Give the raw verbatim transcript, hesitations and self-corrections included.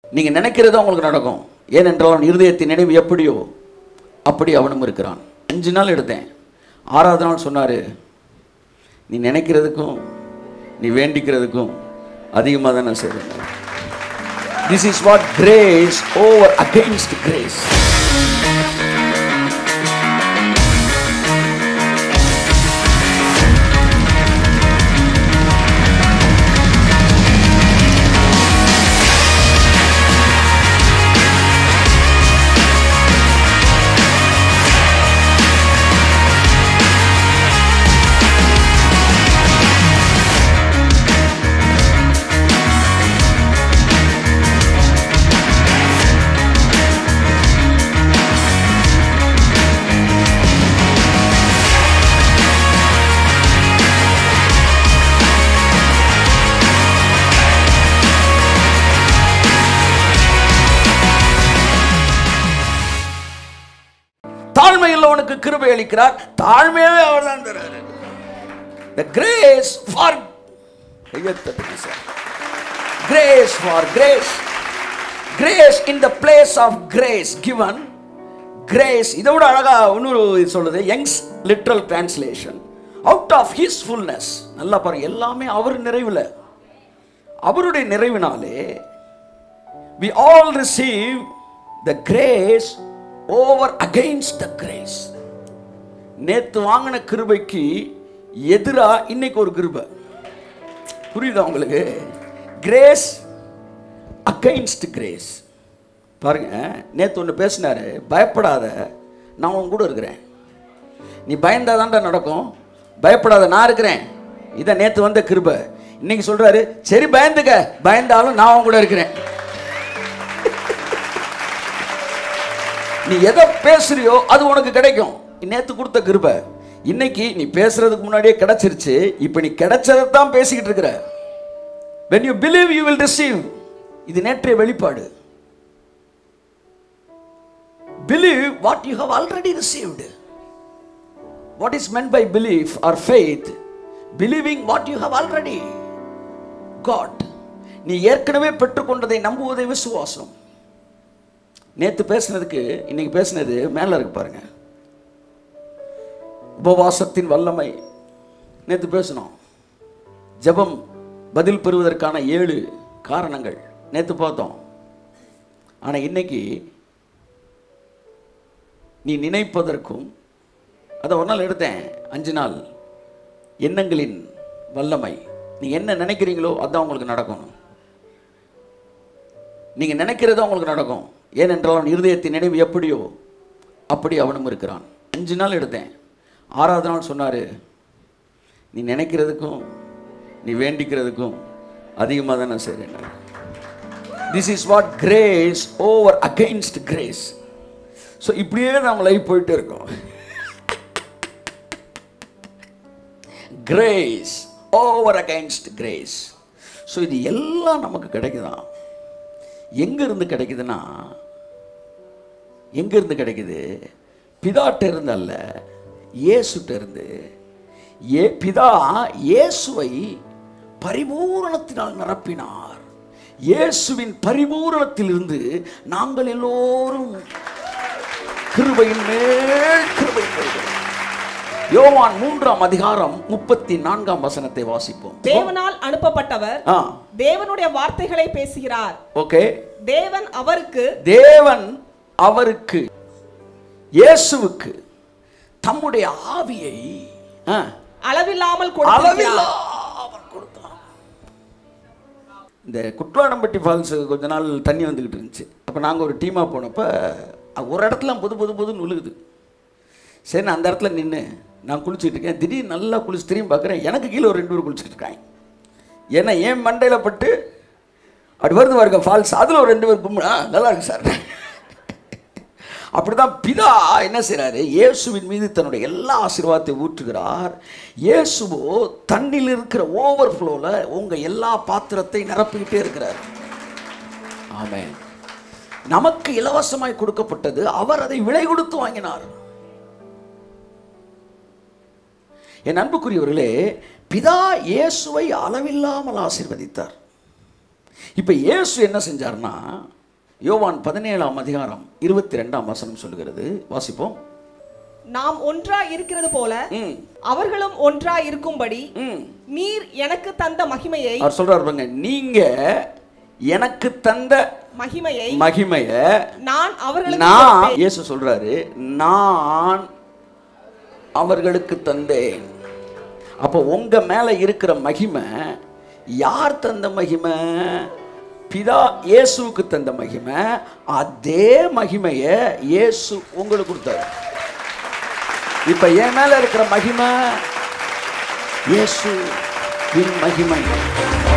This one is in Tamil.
நீங்கள் நினைக்கிறது உங்களுக்கு நடக்கும். ஏனென்றால் அவன் இருதயத்தின் நினைவு எப்படியோ அப்படி அவனும் இருக்கிறான். அஞ்சு நாள் எடுத்தேன். ஆறாவது நாள் சொன்னார், நீ நினைக்கிறதுக்கும் நீ வேண்டிக்கிறதுக்கும் அதிகமாக தான் நான் செய்கிறேன். This is what grace over against grace. தாழ்மையில் அவனுக்கு கிருபை அளிக்கிறார். தாழ்மையாவே அவர் தான் தராரு. The grace for grace for grace, grace in the place of grace given. Grace இதோட அழகா இன்னொரு சொல்லுது, Young's literal translation, out of his fullness. நல்லா பாருங்க, எல்லாமே அவர் நிறைவில், அவருடைய நிறைவினாலே we all receive the grace over against the grace. நேத்து வாங்கின கிருபைக்கு எதிரா இன்னைக்கு ஒரு கிருபை. புரியுதா உங்களுக்கு? Grace against grace. பாருங்க, நேத்து ஒன்று பேசினாரு, பயப்படாத நான் உன் கூட இருக்கிறேன். நீ பயந்தாதான்டா நடக்கும், பயப்படாத நான் இருக்கிறேன். இதான் நேத்து வந்த கிருபை. இன்னைக்கு சொல்றாரு, சரி பயந்துக்க, பயந்தாலும் நான் உன் கூட இருக்கிறேன். நீ எதை பேசுறியோ அது உனக்கு கிடைக்கும். நேத்து கொடுத்த கிருபை இன்னைக்கு நீ பேசுறதுக்கு முன்னாடியே கிடைச்சிருச்சு. இப்ப நீ கிடைச்சதான் பேசிக்கிட்டு இருக்கிற. when you believe you will receive. இது நேற்றைய வெளிப்பாடு. believe what you have already received. what is meant by belief or faith? believing what you have already got. நீ ஏற்கனவே பெற்றுக்கொண்டதை நம்புவதை விசுவாசம். நேற்று பேசினதுக்கு இன்னைக்கு பேசினது மேலே இருக்கு பாருங்க. உபவாசத்தின் வல்லமை நேற்று பேசணும். ஜெபம் பதில் பெறுவதற்கான ஏழு காரணங்கள் நேற்று பார்த்தோம். ஆனால் இன்னைக்கு நீ நினைப்பதற்கும், அதை ஒரு நாள் எடுத்தேன், அஞ்சு நாள் எண்ணங்களின் வல்லமை. நீ என்ன நினைக்கிறீங்களோ அதுதான் உங்களுக்கு நடக்கணும். நீங்க நினைக்கிறது உங்களுக்கு நடக்கும். ஏனென்றால் அவன் இருதயத்தின் நினைவு எப்படியோ அப்படி அவனும் இருக்கிறான். அஞ்சு நாள் எடுத்தேன். ஆறாவது நாள் சொன்னார், நீ நினைக்கிறதுக்கும் நீ வேண்டிக்கிறதுக்கும் அதிகமாக தான் நான் செய்கிறேன். This is what grace over against grace. So இப்படியே நம்ம லைஃப் போயிட்டே இருக்கோம். Grace over against grace. So இது எல்லாம் நமக்கு கிடைக்குதான். எங்கிருந்து கிடைக்குதுன்னா, எங்கிருந்து கிடைக்குது? பிதாட்ட இருந்து அல்ல, இயேசுட்ட இருந்து. ஏ பிதா இயேசுவை பரிபூரணத்தினால் நிரப்பினார். இயேசுவின் பரிபூரணத்திலிருந்து நாங்கள் எல்லோரும் கிருபையின் மேல் கிருபையின் மேல். யோவான் மூன்றாம் அதிகாரம் முப்பத்தி நான்காம் வசனத்தை வாசிப்போம். தேவனால் அனுப்பப்பட்டவர் தேவனுடைய வார்த்தைகளை பேசுகிறார். ஓகே. தேவன் அவருக்கு தேவன் அவருக்கு இயேசுவுக்கு தம்முடைய ஆவியை அளவில்லாமல் கொடுத்தார். இந்த குட்லாடம்பட்டி ஃபால்ஸ் கொஞ்ச நாள் தண்ணி வந்துகிட்டு இருந்துச்சு. அப்போ நாங்கள் ஒரு டீமாக போனப்போ ஒரு இடத்துல புது புது புதுன்னு விழுகுது. சரி, நான் அந்த இடத்துல நின்று நான் குளிச்சுட்டு இருக்கேன். திடீர்னு நல்லா குளிச்சு திரும்பி பார்க்குறேன், எனக்கு கீழே ஒரு ரெண்டு பேர் குளிச்சுட்டு இருக்காங்க. ஏன்னா ஏன் மண்டையில் பட்டு அப்படி வருது பாருங்க ஃபால்ஸ், அதில் ஒரு ரெண்டு பேர் கும்பிடா நல்லா இருக்கு சார். அப்படிதான் பிதா என்ன செய்கிறாரு, இயேசுவின் மீது தன்னுடைய எல்லா ஆசீர்வாதத்தை ஊற்றுகிறார். இயேசுவோ தண்ணியில் இருக்கிற ஓவர் ஃப்ளோவில் உங்கள் எல்லா பாத்திரத்தை நிரப்பிக்கிட்டே இருக்கிறார். ஆமென். நமக்கு இலவசமாய் கொடுக்கப்பட்டது, அவர் அதை விலை கொடுத்து வாங்கினார். என் அன்புக்குரியவர்களே, பிதா இயேசுவை அளவில்லாமல் ஆசீர்வதித்தார். இப்போ இயேசு என்ன செஞ்சார்னா, யோவான் பதினேழாம் அதிகாரம் இருபத்தி ரெண்டாம் வசனம் சொல்லுகிறது, வாசிப்போம். நாம் ஒன்றா இருக்கிறது போல அவர்களும் ஒன்றா இருக்கும்படி நீர் எனக்கு தந்த மகிமையை, அவர் சொல்றாரு பாருங்க, நீங்க எனக்கு தந்த மகிமையை மகிமைய நான் அவர்களுக்கு நான், இயேசு சொல்றாரு, நான் அவர்களுக்கு தந்தேன். அப்போ உங்க மேல இருக்கிற மகிமை யார் தந்த மகிமை? பிதா இயேசுவுக்கு தந்த மகிமை. அதே மகிமையை இயேசு உங்களுக்கு கொடுத்தாரு. இப்ப என் மேல இருக்கிற மகிமை இயேசுவின் மகிமை.